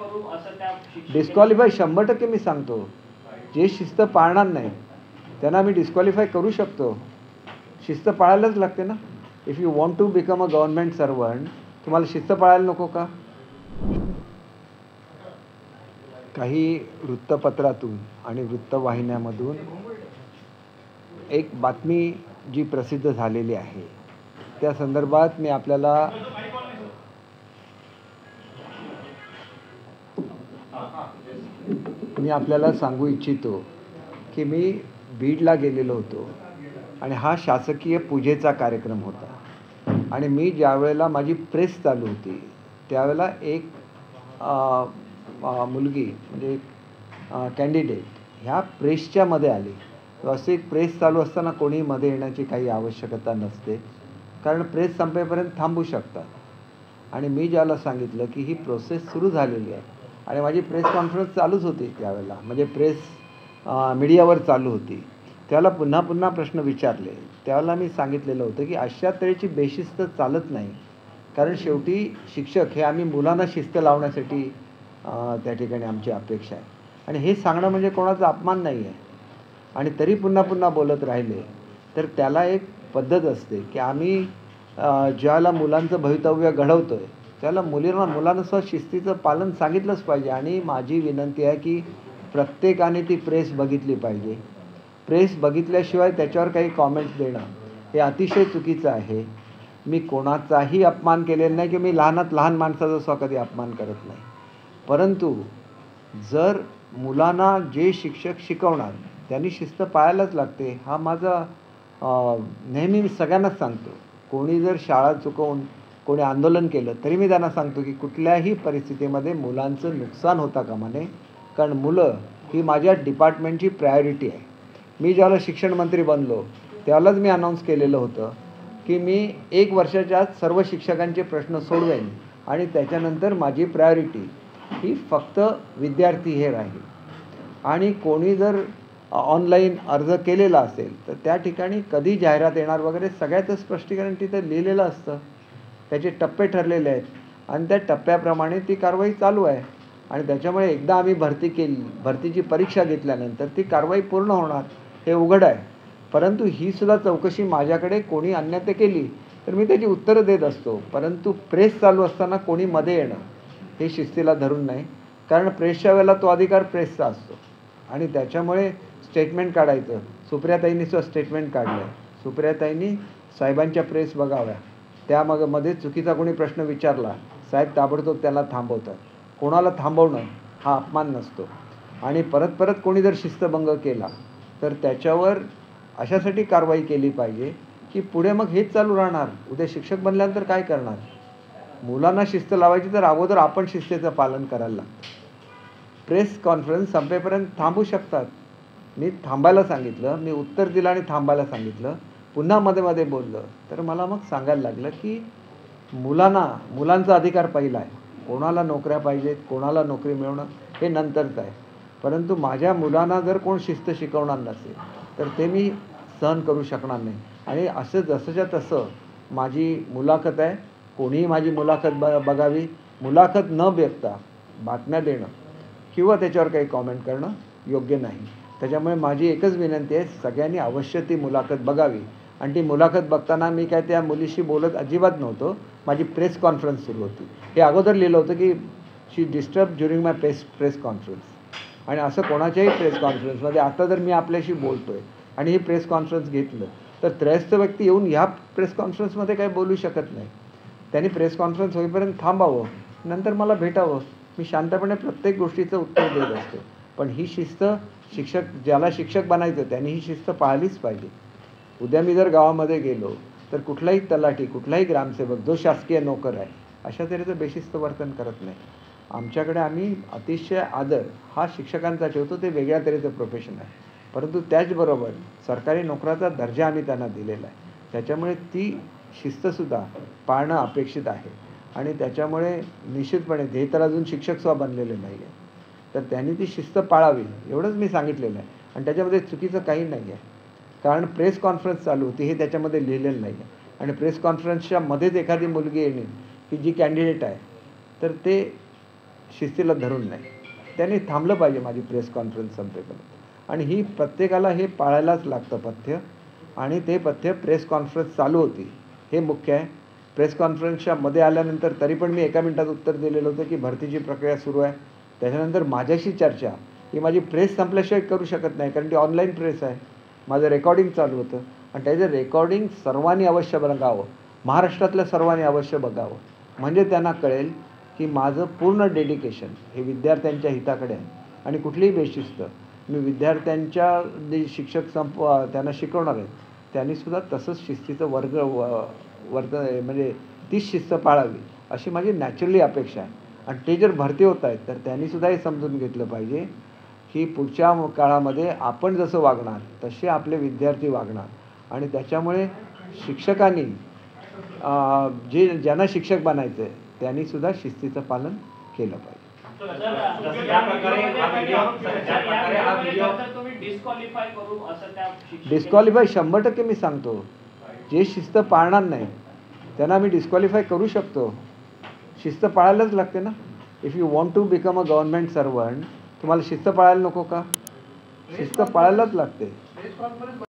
करू असं त्या डिस्क्वालिफाय 100% मी सांगतो. जे शिस्त पाळणार नाही त्यांना मी डिस्क्वालिफाय करू शकतो. शिस्त पाळायलाच लागते ना. If you want to become a government servant, तुम्हाला शिस्त पाळायला नको का? काही वृत्तपत्रातून आणि वृत्तवाहिन्यामधून एक बातमी जी प्रसिद्ध झालेली आहे त्या संदर्भात मी आपल्याला सांगू इच्छितो की मी बीडला गेलेलो होतो आणि हा शासकीय पूजेचा कार्यक्रम होता आणि मी ज्या वेळेला माझी प्रेस चालू होती त्यावेळेला एक मुलगी म्हणजे कॅन्डिडेट ह्या प्रेसच्या मध्ये आली. असे प्रेस चालू असताना कोणी मध्ये येण्याची काही आवश्यकता नसते, कारण प्रेस संपेपर्यंत थांबू शकतात. आणि मी ज्याला सांगितलं की ही प्रोसेस सुरू झालेली आहे आणि माझी प्रेस कॉन्फरन्स चालूच होती त्यावेळेला, म्हणजे प्रेस मीडियावर चालू होती, त्याला पुन्हा पुन्हा प्रश्न विचारले. त्यावेळेला मी सांगितलेलं होतं की अशा तऱ्हेची बेशिस्त चालत नाही, कारण शेवटी शिक्षक हे आम्ही मुलांना शिस्त लावण्यासाठी त्या ठिकाणी आमची अपेक्षा आहे. आणि हे सांगणं म्हणजे कोणाचा अपमान नाही आहे. आणि तरी पुन्हा पुन्हा बोलत राहिले तर त्याला एक पद्धत असते की आम्ही ज्याला मुलांचं भवितव्य घडवतो आहे त्याला मुलांना सुद्धा शिस्तीचं पालन सांगितलंच पाहिजे. आणि माझी विनंती आहे की प्रत्येकाने ती प्रेस बघितली पाहिजे. प्रेस बघितल्याशिवाय त्याच्यावर काही कॉमेंट्स देणं हे अतिशय चुकीचं आहे. मी कोणाचाही अपमान केलेला नाही की मी लहानात लहान माणसाचा सुद्धा कधी अपमान करत नाही. परंतु जर मुलांना जे शिक्षक शिकवणार त्यांनी शिस्त पाळायलाच लागते. हा माझा नेहमी मी सगळ्यांनाच सांगतो. कोणी जर शाळा चुकवून कोणी आंदोलन केलं तरी मी त्यांना सांगतो की कुठल्याही परिस्थितीमध्ये मुलांचं नुकसान होता कामा नये, कारण मुलं ही माझ्या डिपार्टमेंटची प्रायोरिटी आहे. मी ज्यावेळेला शिक्षण मंत्री बनलो त्यावेळेलाच मी अनाऊन्स केलेलं होतं की मी 1 वर्षाच्या आत सर्व शिक्षकांचे प्रश्न सोडवेन आणि त्याच्यानंतर माझी प्रायोरिटी ही फक्त विद्यार्थी हे राहील. आणि कोणी जर ऑनलाईन अर्ज केलेला असेल तर त्या ठिकाणी कधी जाहिरात येणार वगैरे सगळ्याचं स्पष्टीकरण तिथं लिहिलेलं असतं. त्याचे टप्पे ठरलेले आहेत आणि त्या टप्प्याप्रमाणे ती कारवाई चालू आहे. आणि त्याच्यामुळे एकदा आम्ही भरतीची परीक्षा घेतल्यानंतर ती कारवाई पूर्ण होणार हे उघड आहे. परंतु ही सुद्धा चौकशी माझ्याकडे कोणी अन्यथा केली तर मी त्याची उत्तरं देत असतो. परंतु प्रेस चालू असताना कोणी मध्ये येणं हे शिस्तीला धरून नाही, कारण प्रेसच्या वेळेला तो अधिकार प्रेसचा असतो. आणि त्याच्यामुळे स्टेटमेंट काढायचं, सुप्रियाताईंनी सुद्धा स्टेटमेंट काढलं आहे. सुप्रियाताईंनी साहेबांच्या प्रेस बघाव्या, त्यामध्ये चुकीचा कोणी प्रश्न विचारला साहेब ताबडतोब त्याला थांबवतात. कोणाला थांबवणं हा अपमान नसतो. आणि परत परत कोणी जर शिस्तभंग केला तर त्याच्यावर अशासाठी कारवाई केली पाहिजे की पुढे मग हेच चालू राहणार. उद्या शिक्षक बनल्यानंतर काय करणार? मुलांना शिस्त लावायची तर अगोदर आपण शिस्तीचं पालन करायला लागतं. प्रेस कॉन्फरन्स संपेपर्यंत थांबू शकतात. मी थांबायला सांगितलं, मी उत्तर दिलं आणि थांबायला सांगितलं, पुन्हा मध्ये मध्ये बोललं तर मला मग सांगायला लागलं की मुलांचा अधिकार पहिला आहे. कोणाला नोकऱ्या पाहिजेत, कोणाला नोकरी मिळवणं हे नंतरचं आहे. परंतु माझ्या मुलांना जर कोण शिस्त शिकवणार नसेल तर ते मी सहन करू शकणार नाही. आणि असं जसंच्या तसं माझी मुलाखत आहे, कोणीही माझी मुलाखत बघावी. मुलाखत न बघता बातम्या देणं किंवा त्याच्यावर काही कॉमेंट करणं योग्य नाही. त्याच्यामुळे माझी एकच विनंती आहे, सगळ्यांनी अवश्य ती मुलाखत बघावी. आणि ती मुलाखत बघताना मी काय त्या मुलीशी बोलत अजिबात नव्हतो. माझी प्रेस कॉन्फरन्स सुरू होती. हे अगोदर लिहिलं होतं की she disturb during my press conference. आणि असं कोणाच्याही प्रेस कॉन्फरन्समध्ये आता जर मी आपल्याशी बोलतो आहे आणि ही प्रेस कॉन्फरन्स घेतलं तर त्रयस्थ व्यक्ती येऊन ह्या प्रेस कॉन्फरन्समध्ये काही बोलू शकत नाही. त्यांनी प्रेस कॉन्फरन्स होईपर्यंत थांबावं, नंतर मला भेटावं. मी शांतपणे प्रत्येक गोष्टीचं उत्तर देत असतो. पण ही शिस्त ज्याला शिक्षक बनायचं त्यांनी ही शिस्त पाळलीच पाहिजे. उद्या मी जर गावामध्ये गेलो तर कुठलाही तलाठी, कुठलाही ग्रामसेवक जो शासकीय नोकर आहे अशा तऱ्हेचं बेशिस्त वर्तन करत नाही. आमच्याकडे आम्ही अतिशय आदर हा शिक्षकांचा ठेवतो, ते वेगळ्या तऱ्हेचं प्रोफेशन आहे. परंतु त्याचबरोबर सरकारी नोकराचा दर्जा आम्ही त्यांना दिलेला आहे. त्याच्यामुळे ती शिस्तसुद्धा पाळणं अपेक्षित आहे. आणि त्याच्यामुळे निश्चितपणे ते तर अजून शिक्षकसुद्धा बनलेले नाही आहे, तर त्यांनी ती शिस्त पाळावी एवढंच मी सांगितलेलं आहे. आणि त्याच्यामध्ये चुकीचं काही नाही आहे, कारण प्रेस कॉन्फरन्स चालू होती हे त्याच्यामध्ये लिहिलेलं नाही आहे. आणि प्रेस कॉन्फरन्सच्या मध्येच एखादी मुलगी येणे की जी कॅन्डिडेट आहे तर ते शिस्तीला धरून नाही, त्यांनी थांबलं पाहिजे माझी प्रेस कॉन्फरन्स संपेपर्यंत. आणि ही प्रत्येकाला हे पाळायलाच लागतं पथ्य, आणि ते पथ्य प्रेस कॉन्फरन्स चालू होती हे मुख्य आहे. प्रेस कॉन्फरन्सच्या मध्ये आल्यानंतर तरी पण मी 1 मिनिटात उत्तर दिलेलं होतं की भरतीची प्रक्रिया सुरू आहे. त्याच्यानंतर माझ्याशी चर्चा ही माझी प्रेस संपल्याशिवाय करू शकत नाही, कारण ती ऑनलाईन प्रेस आहे. माझं रेकॉर्डिंग चालू होतं आणि त्याचं रेकॉर्डिंग सर्वांनी अवश्य बघावं, महाराष्ट्रातल्या सर्वांनी अवश्य बघावं, म्हणजे त्यांना कळेल की माझं पूर्ण डेडिकेशन हे विद्यार्थ्यांच्या हिताकडे आहे. आणि कुठलीही बेशिस्त मी विद्यार्थ्यांच्या जे शिक्षक त्यांना शिकवणार आहेत त्यांनीसुद्धा तसंच शिस्तीचं म्हणजे तीच शिस्त पाळावी अशी माझी नॅचरली अपेक्षा आहे. आणि ते जर भरती होत आहेत तर त्यांनीसुद्धा हे समजून घेतलं पाहिजे की पुढच्या काळामध्ये आपण जसं वागणार तसे आपले विद्यार्थी वागणार. आणि त्याच्यामुळे शिक्षकांनी ज्यांना शिक्षक बनायचं आहे त्यांनीसुद्धा शिस्तीचं पालन केलं पाहिजे. डिस्क्वालिफाय 100% मी सांगतो. जे शिस्त पाळणार नाही त्यांना मी डिस्क्वालिफाय करू शकतो. शिस्त पाळायलाच लागते ना. If you want to become a government servant, तुम्हाला शिस्त पाळायला नको का? शिस्त पाळायलाच लागते.